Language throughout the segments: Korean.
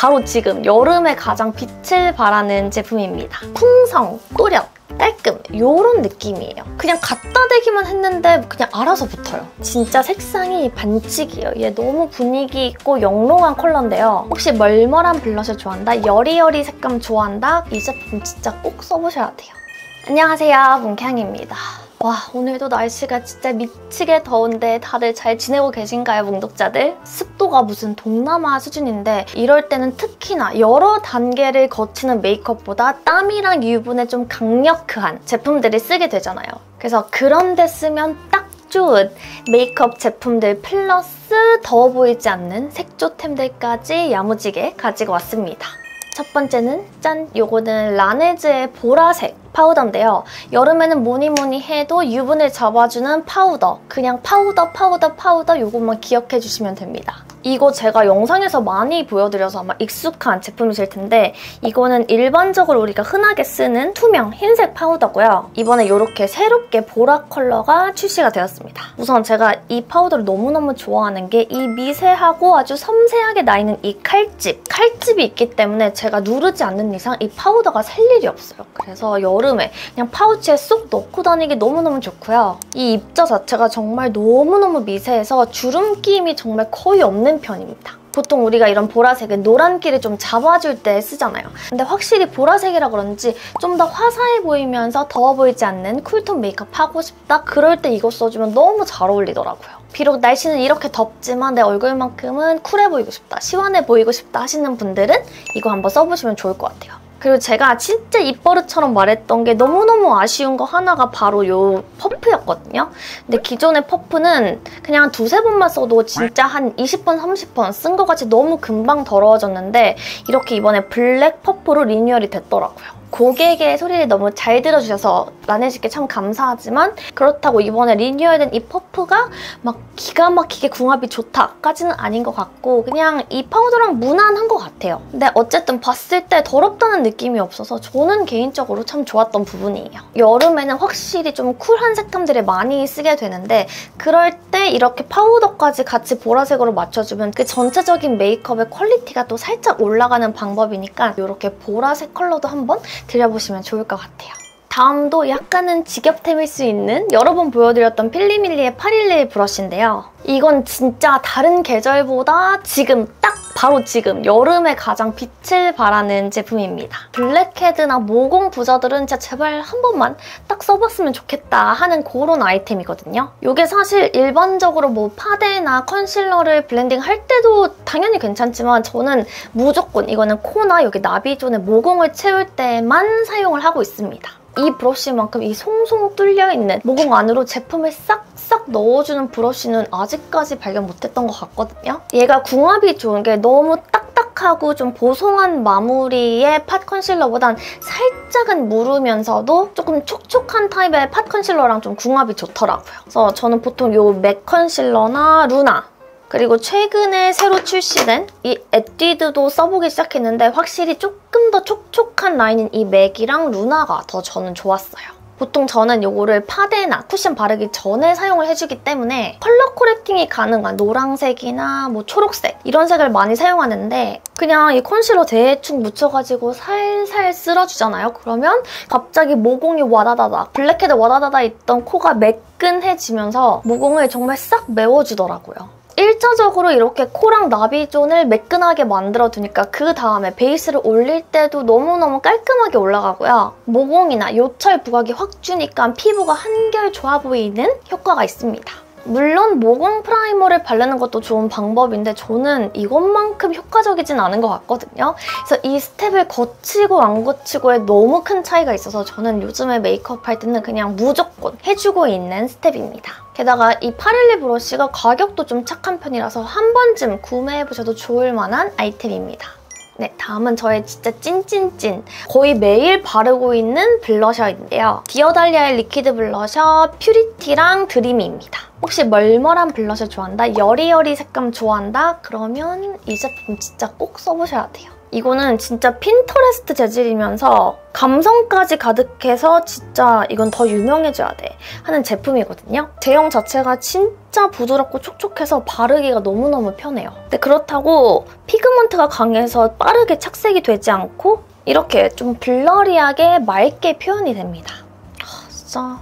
바로 지금 여름에 가장 빛을 발하는 제품입니다. 풍성, 또렷, 깔끔 이런 느낌이에요. 그냥 갖다 대기만 했는데 그냥 알아서 붙어요. 진짜 색상이 반칙이에요. 얘 너무 분위기 있고 영롱한 컬러인데요. 혹시 멀멀한 블러셔 좋아한다? 여리여리 색감 좋아한다? 이 제품 진짜 꼭 써보셔야 돼요. 안녕하세요, 뭉캉입니다. 와, 오늘도 날씨가 진짜 미치게 더운데 다들 잘 지내고 계신가요, 뭉독자들? 습도가 무슨 동남아 수준인데 이럴 때는 특히나 여러 단계를 거치는 메이크업보다 땀이랑 유분에 좀 강력한 제품들을 쓰게 되잖아요. 그래서 그런 데 쓰면 딱 좋은 메이크업 제품들 플러스 더워 보이지 않는 색조템들까지 야무지게 가지고 왔습니다. 첫 번째는 짠! 요거는 라네즈의 보라색 파우더인데요. 여름에는 뭐니 해도 유분을 잡아주는 파우더. 그냥 파우더 요것만 기억해 주시면 됩니다. 이거 제가 영상에서 많이 보여드려서 아마 익숙한 제품이실 텐데 이거는 일반적으로 우리가 흔하게 쓰는 투명 흰색 파우더고요. 이번에 이렇게 새롭게 보라 컬러가 출시가 되었습니다. 우선 제가 이 파우더를 너무너무 좋아하는 게 이 미세하고 아주 섬세하게 나있는 이 칼집이 있기 때문에 제가 누르지 않는 이상 이 파우더가 살 일이 없어요. 그래서 여름에 그냥 파우치에 쏙 넣고 다니기 너무너무 좋고요. 이 입자 자체가 정말 너무너무 미세해서 주름 끼임이 정말 거의 없는 편입니다. 보통 우리가 이런 보라색은 노란기를 좀 잡아줄 때 쓰잖아요. 근데 확실히 보라색이라 그런지 좀 더 화사해 보이면서 더워 보이지 않는 쿨톤 메이크업 하고 싶다? 그럴 때 이거 써주면 너무 잘 어울리더라고요. 비록 날씨는 이렇게 덥지만 내 얼굴만큼은 쿨해 보이고 싶다, 시원해 보이고 싶다 하시는 분들은 이거 한번 써보시면 좋을 것 같아요. 그리고 제가 진짜 입버릇처럼 말했던 게 너무너무 아쉬운 거 하나가 바로 요 퍼프였거든요. 근데 기존의 퍼프는 그냥 두세 번만 써도 진짜 한 20번, 30번 쓴 것 같이 너무 금방 더러워졌는데 이렇게 이번에 블랙 퍼프로 리뉴얼이 됐더라고요. 고객의 소리를 너무 잘 들어주셔서 라네즈께 참 감사하지만 그렇다고 이번에 리뉴얼된 이 퍼프가 막 기가 막히게 궁합이 좋다까지는 아닌 것 같고 그냥 이 파우더랑 무난한 것 같아요. 근데 어쨌든 봤을 때 더럽다는 느낌이 없어서 저는 개인적으로 참 좋았던 부분이에요. 여름에는 확실히 좀 쿨한 색감들을 많이 쓰게 되는데 그럴 때 이렇게 파우더까지 같이 보라색으로 맞춰주면 그 전체적인 메이크업의 퀄리티가 또 살짝 올라가는 방법이니까 이렇게 보라색 컬러도 한번 들여보시면 좋을 것 같아요. 다음도 약간은 직업템일 수 있는 여러 번 보여드렸던 필리밀리의 811 브러쉬인데요. 이건 진짜 다른 계절보다 지금 딱 바로 지금 여름에 가장 빛을 발하는 제품입니다. 블랙헤드나 모공 부자들은 진짜 제발 한 번만 딱 써봤으면 좋겠다 하는 그런 아이템이거든요. 이게 사실 일반적으로 뭐 파데나 컨실러를 블렌딩 할 때도 당연히 괜찮지만 저는 무조건 이거는 코나 여기 나비존에 모공을 채울 때만 사용을 하고 있습니다. 이 브러쉬만큼 이 송송 뚫려있는 모공 안으로 제품을 싹싹 넣어주는 브러쉬는 아직까지 발견 못했던 것 같거든요. 얘가 궁합이 좋은 게 너무 딱딱하고 좀 보송한 마무리의 팟 컨실러보단 살짝은 무르면서도 조금 촉촉한 타입의 팟 컨실러랑 좀 궁합이 좋더라고요. 그래서 저는 보통 이 맥 컨실러나 루나 그리고 최근에 새로 출시된 이 에뛰드도 써보기 시작했는데 확실히 조금 더 촉촉한 라인인 이 맥이랑 루나가 더 저는 좋았어요. 보통 저는 이거를 파데나 쿠션 바르기 전에 사용을 해주기 때문에 컬러 코렉팅이 가능한 노란색이나 뭐 초록색 이런 색을 많이 사용하는데 그냥 이 컨실러 대충 묻혀가지고 살살 쓸어주잖아요. 그러면 갑자기 모공이 와다다다 블랙헤드 와다다다 있던 코가 매끈해지면서 모공을 정말 싹 메워주더라고요. 1차적으로 이렇게 코랑 나비존을 매끈하게 만들어두니까 그 다음에 베이스를 올릴 때도 너무너무 깔끔하게 올라가고요. 모공이나 요철 부각이 확 주니까 피부가 한결 좋아 보이는 효과가 있습니다. 물론 모공 프라이머를 바르는 것도 좋은 방법인데 저는 이것만큼 효과적이진 않은 것 같거든요. 그래서 이 스텝을 거치고 안 거치고에 너무 큰 차이가 있어서 저는 요즘에 메이크업 할 때는 그냥 무조건 해주고 있는 스텝입니다. 게다가 이 811 브러쉬가 가격도 좀 착한 편이라서 한 번쯤 구매해보셔도 좋을 만한 아이템입니다. 네, 다음은 저의 진짜 찐찐찐 거의 매일 바르고 있는 블러셔인데요. 디어달리아의 리퀴드 블러셔 퓨리티랑 드리미입니다. 혹시 멀멀한 블러셔 좋아한다? 여리여리 색감 좋아한다? 그러면 이 제품 진짜 꼭 써보셔야 돼요. 이거는 진짜 핀터레스트 재질이면서 감성까지 가득해서 진짜 이건 더 유명해져야 돼 하는 제품이거든요. 제형 자체가 진짜 부드럽고 촉촉해서 바르기가 너무너무 편해요. 근데 그렇다고 피그먼트가 강해서 빠르게 착색이 되지 않고 이렇게 좀 블러리하게 맑게 표현이 됩니다. 진짜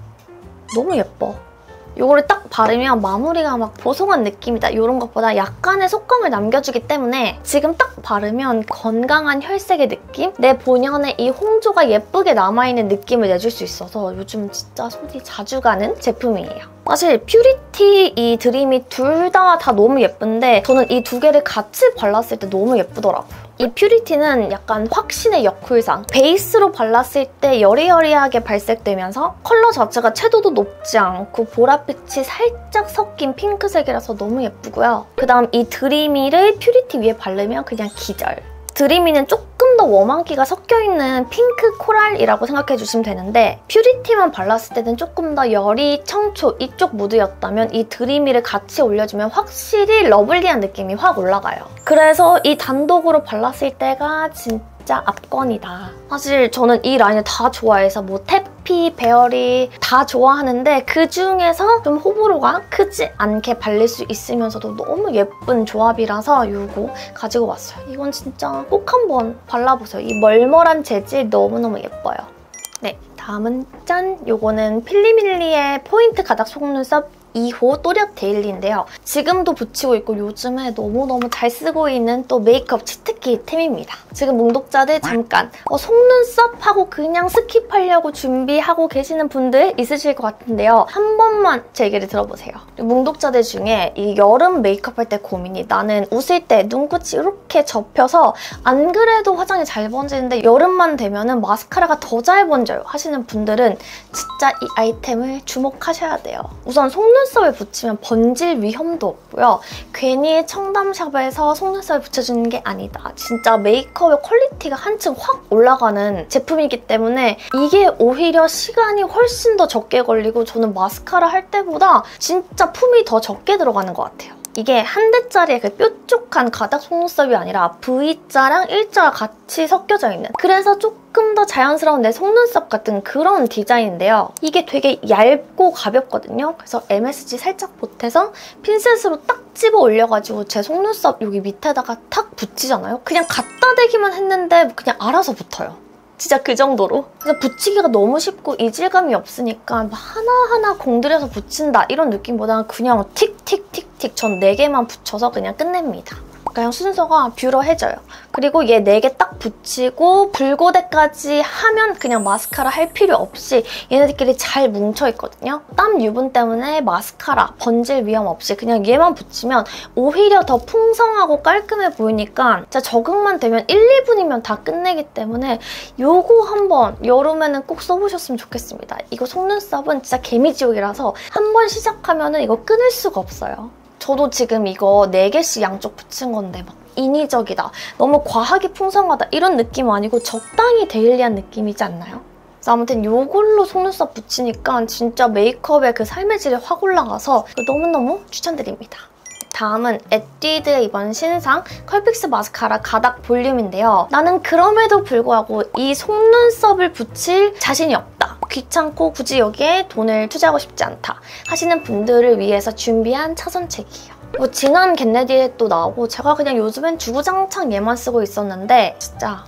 너무 예뻐. 이거를 딱 바르면 마무리가 막 보송한 느낌이다 이런 것보다 약간의 속광을 남겨주기 때문에 지금 딱 바르면 건강한 혈색의 느낌? 내 본연의 이 홍조가 예쁘게 남아있는 느낌을 내줄 수 있어서 요즘 진짜 손이 자주 가는 제품이에요. 사실 퓨리티, 이 드림이 둘 다 너무 예쁜데 저는 이 두 개를 같이 발랐을 때 너무 예쁘더라고요. 이 퓨리티는 약간 확신의 역쿨상 베이스로 발랐을 때 여리여리하게 발색되면서 컬러 자체가 채도도 높지 않고 보랏빛이 살짝 섞인 핑크색이라서 너무 예쁘고요. 그다음 이 드리미를 퓨리티 위에 바르면 그냥 기절. 드리미는 조금 더 웜한기가 섞여있는 핑크 코랄이라고 생각해주시면 되는데 퓨리티만 발랐을 때는 조금 더 열이, 청초 이쪽 무드였다면 이 드리미를 같이 올려주면 확실히 러블리한 느낌이 확 올라가요. 그래서 이 단독으로 발랐을 때가 진짜 압권이다. 사실 저는 이 라인을 다 좋아해서 뭐 태피, 베어리 다 좋아하는데 그중에서 좀 호불호가 크지 않게 발릴 수 있으면서도 너무 예쁜 조합이라서 이거 가지고 왔어요. 이건 진짜 꼭 한번 발라보세요. 이 멀멀한 재질 너무너무 예뻐요. 네, 다음은 짠! 요거는 필리밀리의 포인트 가닥 속눈썹 2호 또렷 데일리인데요. 지금도 붙이고 있고 요즘에 너무너무 잘 쓰고 있는 또 메이크업 치트키 템입니다. 지금 몽독자들 잠깐 속눈썹 하고 그냥 스킵하려고 준비하고 계시는 분들 있으실 것 같은데요. 한 번만 제 얘기를 들어보세요. 몽독자들 중에 이 여름 메이크업 할 때 고민이 나는 웃을 때 눈끝이 이렇게 접혀서 안 그래도 화장이 잘 번지는데 여름만 되면 마스카라가 더 잘 번져요 하시는 분들은 진짜 이 아이템을 주목하셔야 돼요. 우선 속눈썹을 붙이면 번질 위험도 없고요. 괜히 청담샵에서 속눈썹을 붙여주는 게 아니다. 진짜 메이크업의 퀄리티가 한층 확 올라가는 제품이기 때문에 이게 오히려 시간이 훨씬 더 적게 걸리고 저는 마스카라 할 때보다 진짜 품이 더 적게 들어가는 것 같아요. 이게 한 대짜리의 그 뾰족한 가닥 속눈썹이 아니라 V자랑 일자가 같이 섞여져 있는 그래서 조금 더 자연스러운 내 속눈썹 같은 그런 디자인인데요. 이게 되게 얇고 가볍거든요. 그래서 MSG 살짝 보태서 핀셋으로 딱 집어 올려가지고 제 속눈썹 여기 밑에다가 탁 붙이잖아요. 그냥 갖다 대기만 했는데 그냥 알아서 붙어요. 진짜 그 정도로. 그래서 붙이기가 너무 쉽고 이질감이 없으니까 하나하나 공들여서 붙인다 이런 느낌보다는 그냥 틱틱틱틱 전 4개만 붙여서 그냥 끝냅니다. 그냥 순서가 뷰러해져요. 그리고 얘 4개 딱 붙이고 불고데까지 하면 그냥 마스카라 할 필요 없이 얘네들끼리 잘 뭉쳐있거든요. 땀 유분 때문에 마스카라, 번질 위험 없이 그냥 얘만 붙이면 오히려 더 풍성하고 깔끔해 보이니까 진짜 적응만 되면 1, 2분이면 다 끝내기 때문에 요거 한번 여름에는 꼭 써보셨으면 좋겠습니다. 이거 속눈썹은 진짜 개미지옥이라서 한번 시작하면 이거 끊을 수가 없어요. 저도 지금 이거 4개씩 양쪽 붙인 건데 막 인위적이다, 너무 과하게 풍성하다 이런 느낌 아니고 적당히 데일리한 느낌이지 않나요? 그래서 아무튼 이걸로 속눈썹 붙이니까 진짜 메이크업의 그 삶의 질이 확 올라가서 너무너무 추천드립니다. 다음은 에뛰드의 이번 신상 컬픽스 마스카라 가닥 볼륨인데요. 나는 그럼에도 불구하고 이 속눈썹을 붙일 자신이 없다. 귀찮고 굳이 여기에 돈을 투자하고 싶지 않다 하시는 분들을 위해서 준비한 차선책이에요. 뭐 진한 겟레디에 또 나오고 제가 그냥 요즘엔 주구장창 얘만 쓰고 있었는데 진짜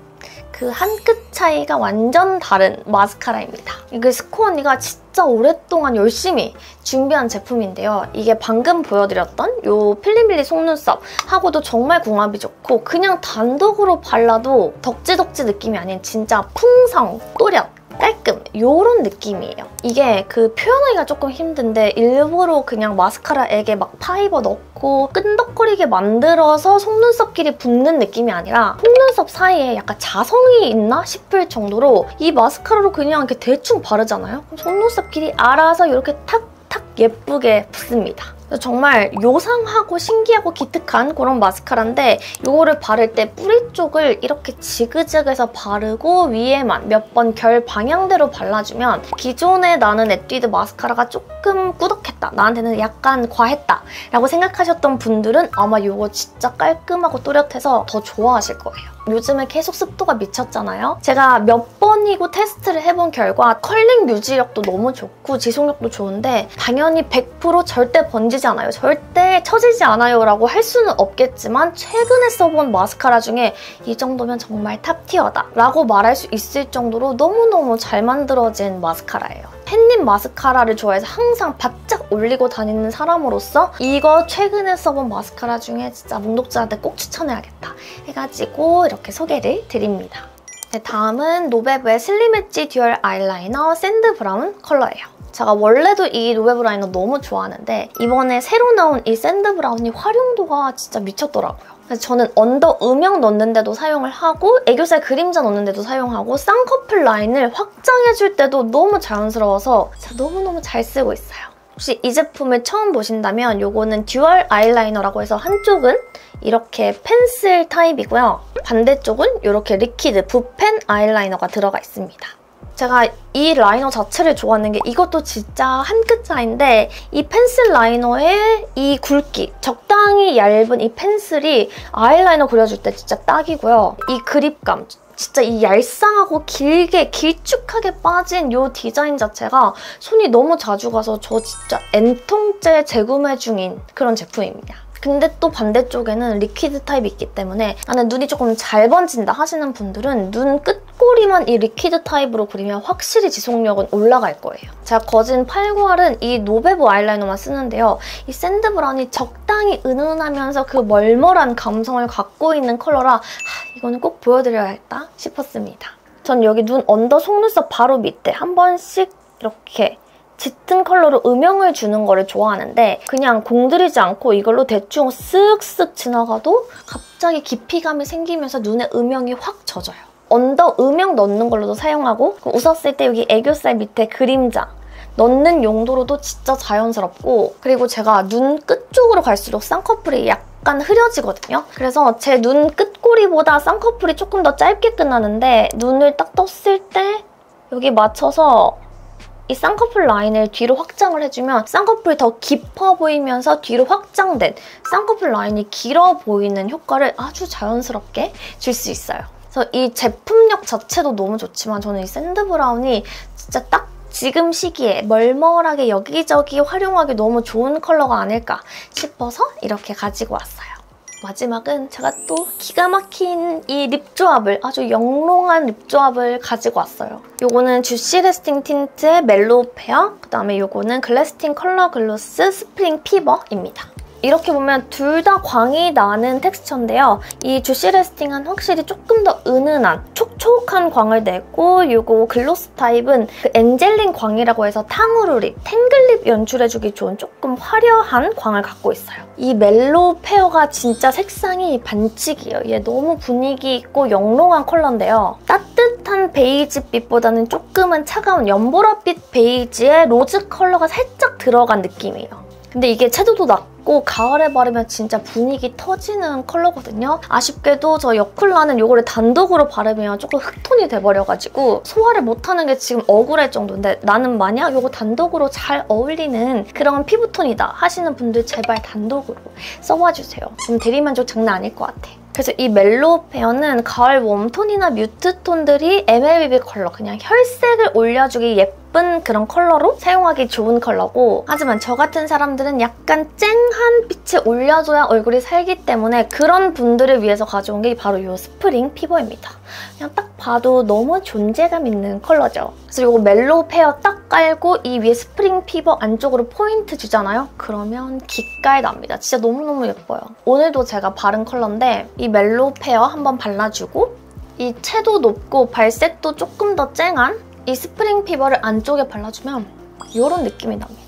그 한 끗 차이가 완전 다른 마스카라입니다. 이게 스코 언니가 진짜 오랫동안 열심히 준비한 제품인데요. 이게 방금 보여드렸던 이 필리밀리 속눈썹 하고도 정말 궁합이 좋고 그냥 단독으로 발라도 덕지덕지 느낌이 아닌 진짜 풍성, 또렷, 깔끔 이런 느낌이에요. 이게 그 표현하기가 조금 힘든데 일부러 그냥 마스카라액에 막 파이버 넣고 끈덕거리게 만들어서 속눈썹끼리 붙는 느낌이 아니라 속눈썹 사이에 약간 자성이 있나 싶을 정도로 이 마스카라로 그냥 이렇게 대충 바르잖아요? 그럼 속눈썹끼리 알아서 이렇게 탁탁 예쁘게 붙습니다. 정말 요상하고 신기하고 기특한 그런 마스카라인데 이거를 바를 때 뿌리 쪽을 이렇게 지그재그해서 바르고 위에만 몇 번 결 방향대로 발라주면 기존에 나는 에뛰드 마스카라가 조금 꾸덕했다, 나한테는 약간 과했다 라고 생각하셨던 분들은 아마 이거 진짜 깔끔하고 또렷해서 더 좋아하실 거예요. 요즘에 계속 습도가 미쳤잖아요. 제가 몇 번이고 테스트를 해본 결과 컬링 유지력도 너무 좋고 지속력도 좋은데 당연히 100% 절대 번지지 않아요. 절대 처지지 않아요 라고 할 수는 없겠지만 최근에 써본 마스카라 중에 이 정도면 정말 탑티어다 라고 말할 수 있을 정도로 너무너무 잘 만들어진 마스카라예요. 햇님 마스카라를 좋아해서 항상 바짝 올리고 다니는 사람으로서 이거 최근에 써본 마스카라 중에 진짜 몽독자한테 꼭 추천해야겠다 해가지고 이렇게 소개를 드립니다. 네, 다음은 노베브의 슬림 엣지 듀얼 아이라이너 샌드 브라운 컬러예요. 제가 원래도 이 노베브 라이너 너무 좋아하는데 이번에 새로 나온 이 샌드 브라운이 활용도가 진짜 미쳤더라고요. 그래서 저는 언더 음영 넣는데도 사용을 하고 애교살 그림자 넣는데도 사용하고 쌍꺼풀 라인을 확장해줄 때도 너무 자연스러워서 진짜 너무너무 잘 쓰고 있어요. 혹시 이 제품을 처음 보신다면 이거는 듀얼 아이라이너라고 해서 한쪽은 이렇게 펜슬 타입이고요. 반대쪽은 이렇게 리퀴드 붓펜 아이라이너가 들어가 있습니다. 제가 이 라이너 자체를 좋아하는 게 이것도 진짜 한 끗 차이인데 이 펜슬 라이너의 이 굵기, 적당히 얇은 이 펜슬이 아이라이너 그려줄 때 진짜 딱이고요. 이 그립감, 진짜 이 얄쌍하고 길게 길쭉하게 빠진 이 디자인 자체가 손이 너무 자주 가서 저 진짜 N통째 재구매 중인 그런 제품입니다. 근데 또 반대쪽에는 리퀴드 타입이 있기 때문에 나는 눈이 조금 잘 번진다 하시는 분들은 눈 끝꼬리만 이 리퀴드 타입으로 그리면 확실히 지속력은 올라갈 거예요. 제가 거진 8구알은 이 노베브 아이라이너만 쓰는데요. 이 샌드 브라운이 적당히 은은하면서 그 멀멀한 감성을 갖고 있는 컬러라 이거는 꼭 보여드려야겠다 싶었습니다. 전 여기 눈 언더 속눈썹 바로 밑에 한 번씩 이렇게 짙은 컬러로 음영을 주는 거를 좋아하는데 그냥 공들이지 않고 이걸로 대충 쓱쓱 지나가도 갑자기 깊이감이 생기면서 눈에 음영이 확 젖어요. 언더 음영 넣는 걸로도 사용하고 웃었을 때 여기 애교살 밑에 그림자 넣는 용도로도 진짜 자연스럽고 그리고 제가 눈 끝쪽으로 갈수록 쌍꺼풀이 약간 흐려지거든요. 그래서 제 눈 끝꼬리보다 쌍꺼풀이 조금 더 짧게 끝나는데 눈을 딱 떴을 때 여기 맞춰서 이 쌍꺼풀 라인을 뒤로 확장을 해주면 쌍꺼풀이 더 깊어 보이면서 뒤로 확장된 쌍꺼풀 라인이 길어 보이는 효과를 아주 자연스럽게 줄 수 있어요. 그래서 이 제품력 자체도 너무 좋지만 저는 이 샌드 브라운이 진짜 딱 지금 시기에 멀멀하게 여기저기 활용하기 너무 좋은 컬러가 아닐까 싶어서 이렇게 가지고 왔어요. 마지막은 제가 또 기가 막힌 이 립 조합을 아주 영롱한 립 조합을 가지고 왔어요. 요거는 주시 레스팅 틴트의 멜로우 페어, 그다음에 요거는 글래스틴 컬러 글로스 스프링 피버입니다. 이렇게 보면 둘 다 광이 나는 텍스처인데요. 이 주시 레스팅은 확실히 조금 더 은은한 촉촉한 광을 내고 요거 글로스 타입은 그 엔젤린 광이라고 해서 탕후루 립, 탱글립 연출해주기 좋은 조금 화려한 광을 갖고 있어요. 이 멜로우 페어가 진짜 색상이 반칙이에요. 얘 너무 분위기 있고 영롱한 컬러인데요. 따뜻한 베이지빛보다는 조금은 차가운 연보라빛 베이지에 로즈 컬러가 살짝 들어간 느낌이에요. 근데 이게 채도도 낮고 가을에 바르면 진짜 분위기 터지는 컬러거든요. 아쉽게도 저 여쿨라는 이거를 단독으로 바르면 조금 흑톤이 돼버려가지고 소화를 못하는 게 지금 억울할 정도인데 나는 만약 이거 단독으로 잘 어울리는 그런 피부톤이다 하시는 분들 제발 단독으로 써봐주세요. 지금 대리만족 장난 아닐 것 같아. 그래서 이 멜로우 페어는 가을 웜톤이나 뮤트 톤들이 MLBB 컬러 그냥 혈색을 올려주기 예쁜 그런 컬러로 사용하기 좋은 컬러고 하지만 저 같은 사람들은 약간 쨍한 빛을 올려줘야 얼굴이 살기 때문에 그런 분들을 위해서 가져온 게 바로 이 스프링 피버입니다. 그냥 딱 봐도 너무 존재감 있는 컬러죠. 그래서 이거 멜로우 페어 딱 깔고 이 위에 스프링 피버 안쪽으로 포인트 주잖아요? 그러면 기깔 납니다. 진짜 너무너무 예뻐요. 오늘도 제가 바른 컬러인데 이 멜로우 페어 한번 발라주고 이 채도 높고 발색도 조금 더 쨍한 이 스프링 피버를 안쪽에 발라주면 이런 느낌이 납니다.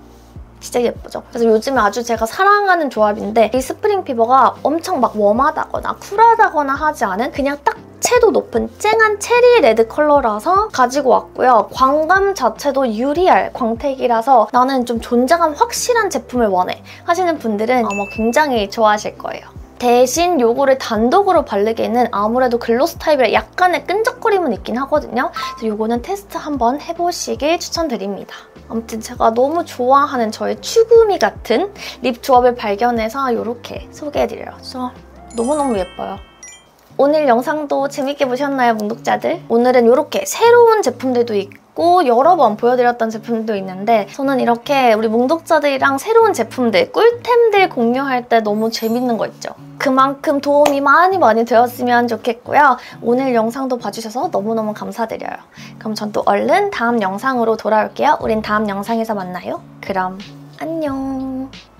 진짜 예쁘죠? 그래서 요즘에 아주 제가 사랑하는 조합인데 이 스프링 피버가 엄청 막 웜하다거나 쿨하다거나 하지 않은 그냥 딱 밀착도 높은 쨍한 체리 레드 컬러라서 가지고 왔고요. 광감 자체도 유리알 광택이라서 나는 좀 존재감 확실한 제품을 원해 하시는 분들은 아마 굉장히 좋아하실 거예요. 대신 요거를 단독으로 바르기에는 아무래도 글로스 타입이라 약간의 끈적거림은 있긴 하거든요. 그래서 요거는 테스트 한번 해보시길 추천드립니다. 아무튼 제가 너무 좋아하는 저의 추구미 같은 립 조합을 발견해서 이렇게 소개해드려요. 그래서 너무너무 예뻐요. 오늘 영상도 재밌게 보셨나요, 뭉독자들? 오늘은 이렇게 새로운 제품들도 있고 여러 번 보여드렸던 제품도 있는데 저는 이렇게 우리 뭉독자들이랑 새로운 제품들, 꿀템들 공유할 때 너무 재밌는 거 있죠? 그만큼 도움이 많이 되었으면 좋겠고요. 오늘 영상도 봐주셔서 너무너무 감사드려요. 그럼 전 또 얼른 다음 영상으로 돌아올게요. 우린 다음 영상에서 만나요. 그럼 안녕.